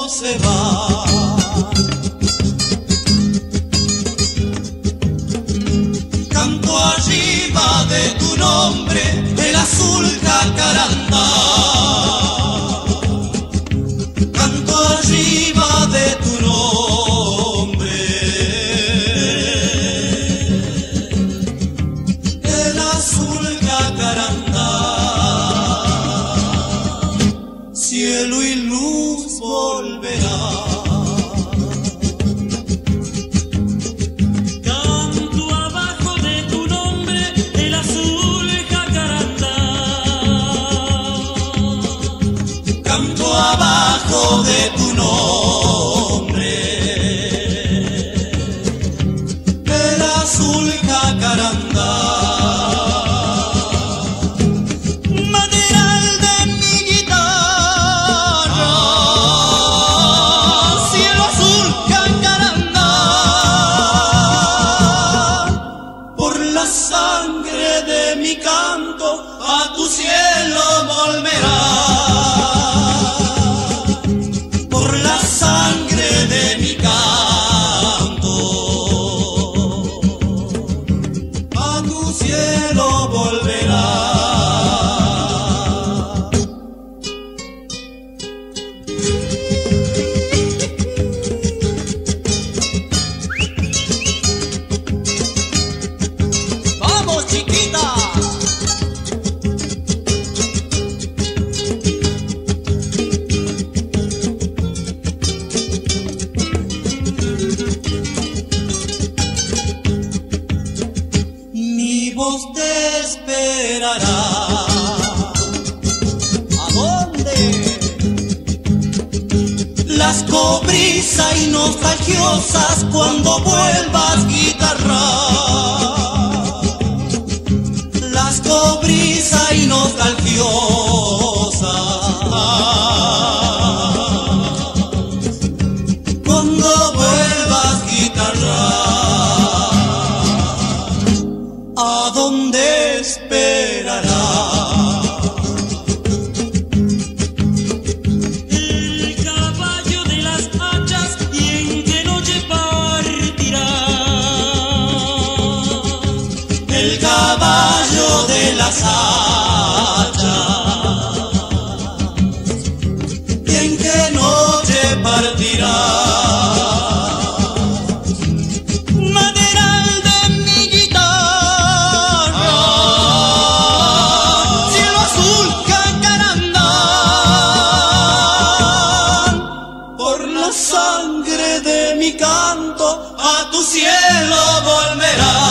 se va. Canto arriba de tu nombre, el azul jacarandá. Canto arriba de tu nombre, el azul jacarandá. Cielo y luz volverá. Canto abajo de tu nombre, el azul jacarandá. Canto abajo de tu nombre, el azul jacarandá. Maderal de mi guitarra, cielo azul jacarandá. Por la sangre de mi canto a tu cielo volverá. Por la sangre de mi canto a tu cielo volverá. ¡Vamos, chiquita! Mi voz te esperará. ¿A dónde? Las cobrizas y nostalgiosas cuando vuelvas, guitarra. Las cobrizas y nostalgiosas cuando vuelvas, guitarra. ¿A dónde esperará? El caballo de las hachas, y en qué noche partirá. El caballo de las hachas, ¿y en qué noche partirá? Maderal de mi guitarra, cielo azul jacarandá. Por la sangre de mi canto a tu cielo volverá.